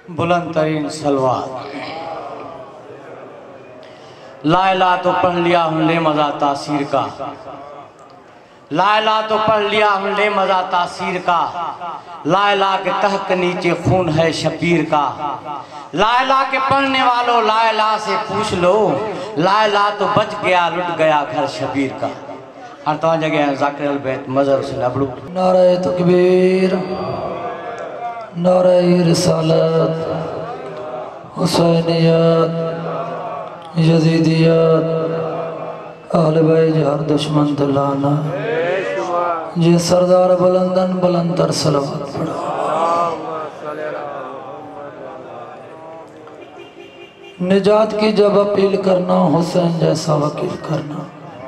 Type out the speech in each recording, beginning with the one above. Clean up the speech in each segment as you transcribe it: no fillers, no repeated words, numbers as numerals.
بلند ترین سلوات۔ لا الہ تو پڑھ لیا ہوں لے مزہ تاثیر کا، لا الہ تو پڑھ لیا ہوں لے مزہ تاثیر کا، لا الہ کے تحت نیچے خون ہے شبیر کا، لا الہ کے پڑھنے والوں لا الہ سے پوچھ لو، لا الہ تو بچ گیا لٹ گیا گھر شبیر کا۔ ہر تو جگہ ہیں ذاکر البیت مظہر سے لبڑو۔ نعرہ تکبیر، نعرہ رسالت، حسینیت، یزیدیت، اہل بیت ہر دشمن دلانا، جی سردار بلندن بلند تر صلوات پڑھا۔ نجات کی جب اپیل کرنا حسین جیسا وکیل کرنا،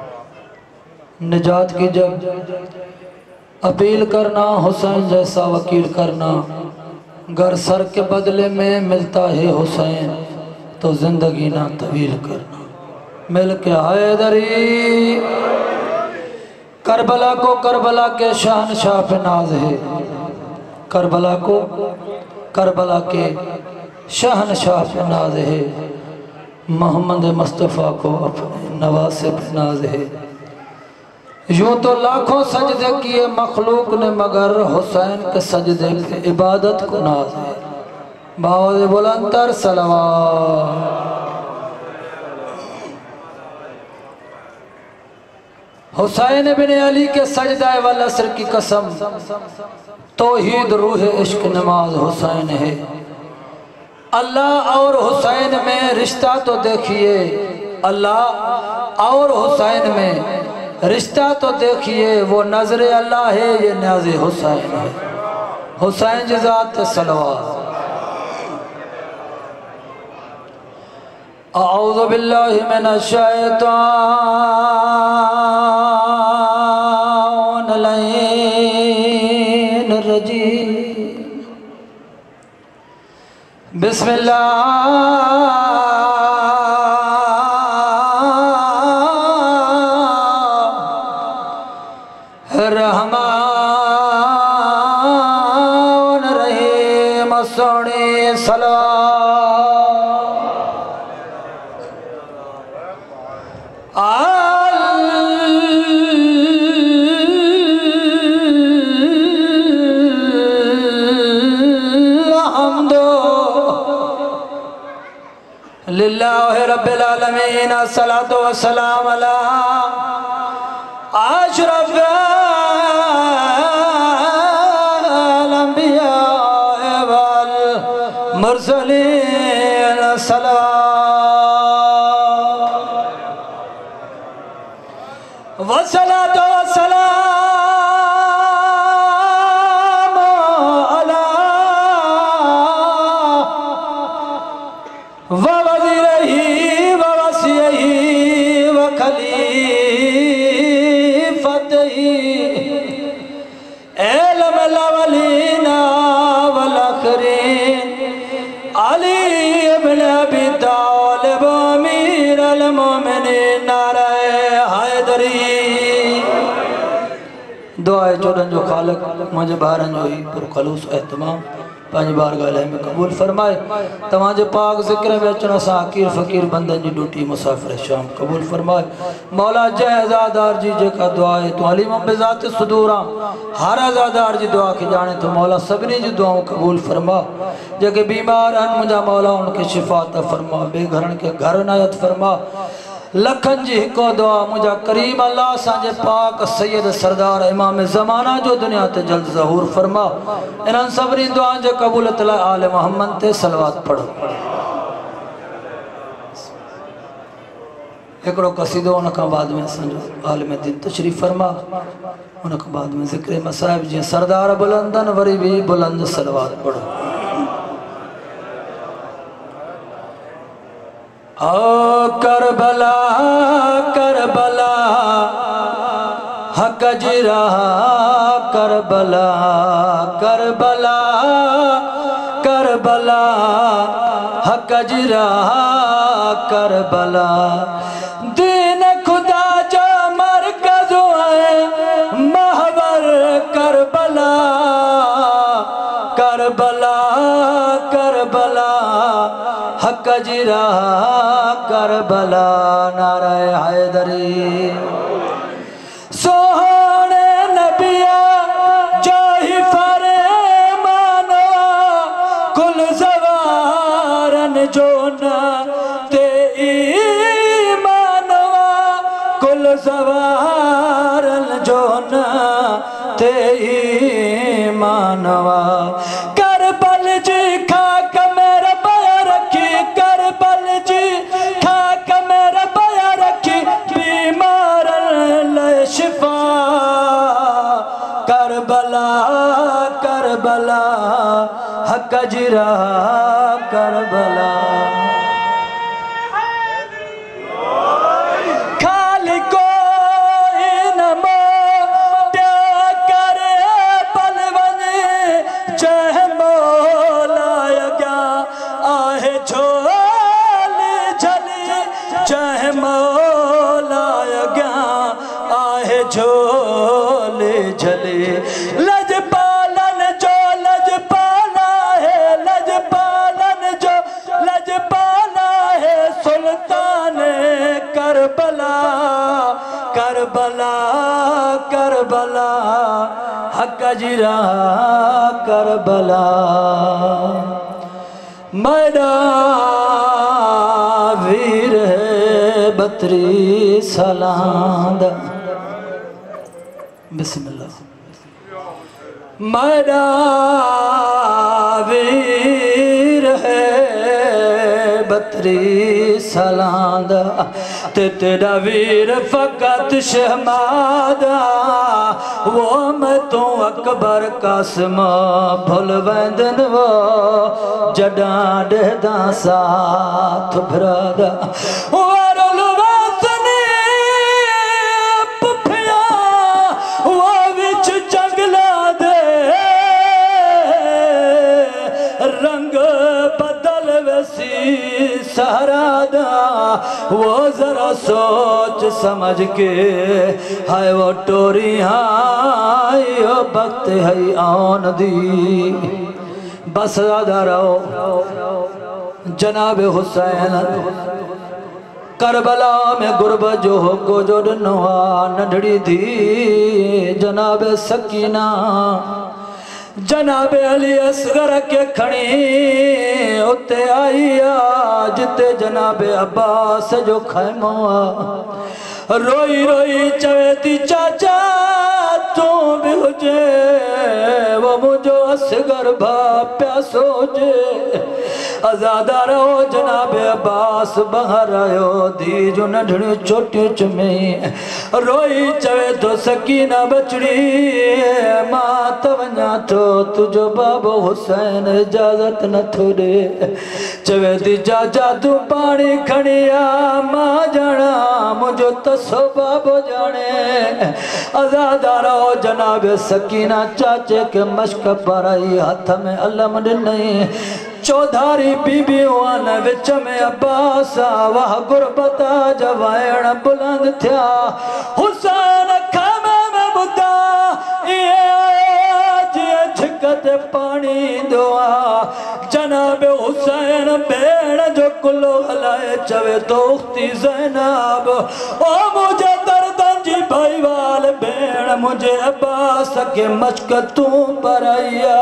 نجات کی جب اپیل کرنا حسین جیسا وکیل کرنا، گر سر کے بدلے میں ملتا ہے حسین تو زندگی نہ طویل کرنا۔ مل کے حیدری کربلا کو کربلا کے شہنشاہ پہ ناز ہے، کربلا کو کربلا کے شہنشاہ پہ ناز ہے، محمد مصطفیٰ کو اپنے نواسے پہ ناز ہے۔ یوں تو لاکھوں سجدے کیے مخلوق نے مگر حسین کے سجدے پہ عبادت کو ناز ہے۔ باوز بلند تر صلوات۔ حسین بن علی کے سجدہ والعصر کی قسم، توحید روح عشق نماز حسین ہے۔ اللہ اور حسین میں رشتہ تو دیکھیے، اللہ اور حسین میں رشتہ تو دیکھیے، وہ نظر اللہ ہے یہ نیاز حسین ہے۔ حسین جزات صلوات۔ اعوذ باللہ من الشیطان اللعین الرجیم، بسم اللہ الرحمن الرحیم، سوڑی صلوات۔ للہ رب العالمین، الصلاة والسلام علی اشرف الانبیاء والمرسلین، صلوات والصلاة والسلام علی علم الاولین والآخرین علی ابن ابی طالب امیر المومنین، نعرہ حیدری۔ دعائے چودن جو خالق مجھے بارن جو ہی پر خلوص احتمام پانچ بار گالے میں قبول فرمائے۔ تماجے پاک ذکر بیچنا سا حقیر فقیر بندن جی ڈوٹی مسافر شام قبول فرمائے۔ مولا جے ازادار جی جے کا دعائے تو علیمم بذات صدورام، ہر ازادار جی دعا کی جانے تو مولا سبنی جی دعاوں قبول فرما۔ جے کہ بیمار ہیں مجھا مولا ان کے شفاعت فرما، بے گھرن کے گھر نایت فرما۔ لکھن جی کو دعا مجھا کریم اللہ سانجے پاک سید سردار امام زمانہ جو دنیا تے جلد ظہور فرما۔ انہاں صبری دعا جے قبول اطلاع آل محمد تے صلوات پڑھو۔ ایکڑو قصیدو انکا بعد میں سنجو عالم دین تشریف فرما، انکا بعد میں ذکر مصائب جی سردار بلندن وری بھی بلند صلوات پڑھو۔ کربلا کربلا حق جرا کربلا کربلا کربلا حق جرا کربلا، دین خدا جو مرکز ہے محور کربلا کربلا کربلا جرا کربلا نعرہ حیدری سوہنے نبیا جاہی فرمانا کل زوارن جونا تے ایمانوا کل زوارن جونا تے ایمانوا کربل جی خاک میرا پایا رکھی کربل جی خاک میرا پایا رکھی بیمار لے شفا کربلا کربلا حق جرا کربلا جھولے جھلے لج پالن جو لج پالا ہے لج پالن جو لج پالا ہے سلطان کربلا کربلا کربلا حق جرا کربلا میرا ویر ہے 32 سالاں دا بسم اللہ میرا ویر ہے 32 سالاں دا تے تیرا ویر فقط شہمادا وہ میں تو اکبر قاسم بھول ویندن وہ جڈاں ڈہداں ساتھ بھرادا وارل واسنی پپھیا وہ وچ جنگلا دے رنگ بدل ویسی سہرا دا وہ ذرا سوچ سمجھ کے ہائے وہ ٹوری ہائی وہ وقت ہے آن دی بس زیادہ رہو جناب حسین کربلا میں غربت جو ہو کو جو ڈنوا نڈڑی تھی جناب سکینہ جناب علی اصغر کے کھڑی اتے آئی جتے جناب عباس جو خیموا روئی روئی چویتی چاچا تو بھی ہوجے وہ مجھو اصغر بھا پیاسو جے ازادہ رہو جناب عباس بہر آئیو دی جو نڈھڑی چھوٹی چمیں روئی چوے تو سکینہ بچڑی ماں تونیا تو تجھو باب حسین اجازت نہ تھوڑے چوے دی جاجا تو پانی کھڑیا ماں جانا مجھو تسو باب جانے ازادہ رہو جناب سکینہ چاچے کے مشک پر آئی ہاتھ میں علم نہیں چودھاری بی بی وانا وچ میں عباسا وہ غربتا جوائن بلند تھیا حسین کھامے میں بتا یہ آج یہ جھکت پانی دعا جناب حسین بیڑ جو کلو ہلائے چوے تو اختی زینب او مجھے دردن جی بھائی وال بیڑ مجھے عباس کے مشکتوں پر آیا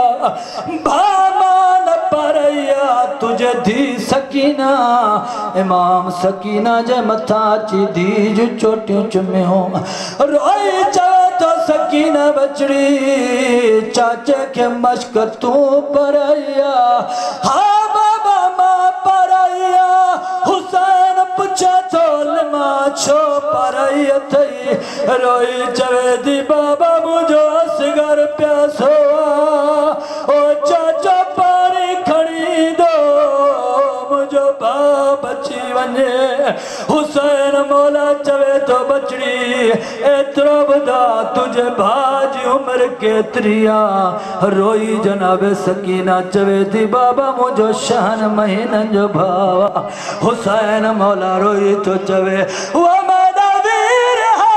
بھامان پر آیا تجھے دی سکینہ امام سکینہ جے متھا چی دی جو چوٹیوں چمیں ہوں روئی چوے تو سکینہ بچڑی چاچے کے مشکتوں پر آیا ہاں بابا ماں پر آیا حسین پچھا تھول ماں چھو پر آیا تھی روئی چوے دی بابا مجھو اصغر پیاسو او چاچا پانی کھڑی دو مجھو بچی ونجے حسین مولا چوے تو بچڑی اترو بدا تجھے بھاجی عمر کے تریا روئی جناب سکینہ چوے دی بابا مجھو شہن مہینن جو بھاوا حسین مولا روئی تو چوے وہ میرا ویر ہے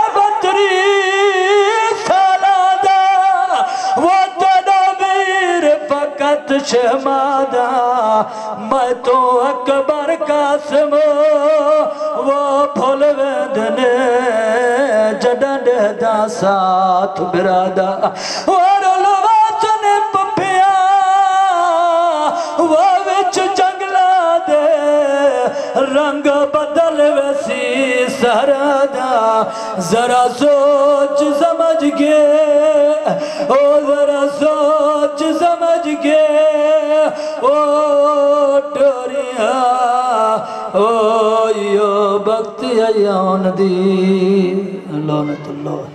32 سالہ وہ تیرا ویر فقط شہمادہ میں تو कबर कासिम वो भुल वेंदने जॾहिं ॾेदा साथ बिरादा और लवाचन पपिया वो विच जंगला दे रंग बदल वैसी सरदा जरा सोच समझ के ओ जरा सोच समझ के ओ डोरिया ओ यो वक्त अयान दी लानतुल्लाह